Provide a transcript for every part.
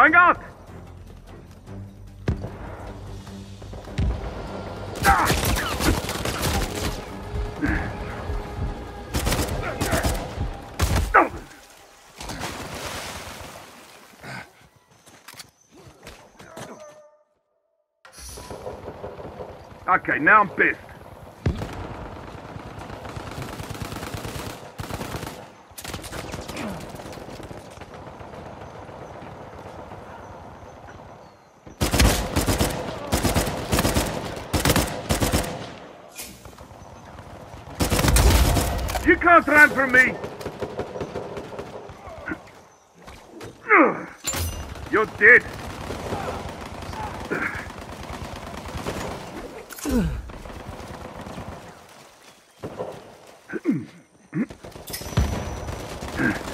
Going out! Okay, now I'm pissed. You can't run from me! You're dead!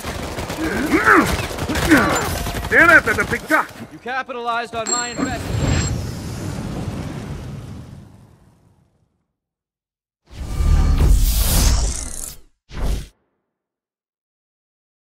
There after the picture! You capitalized on my investment.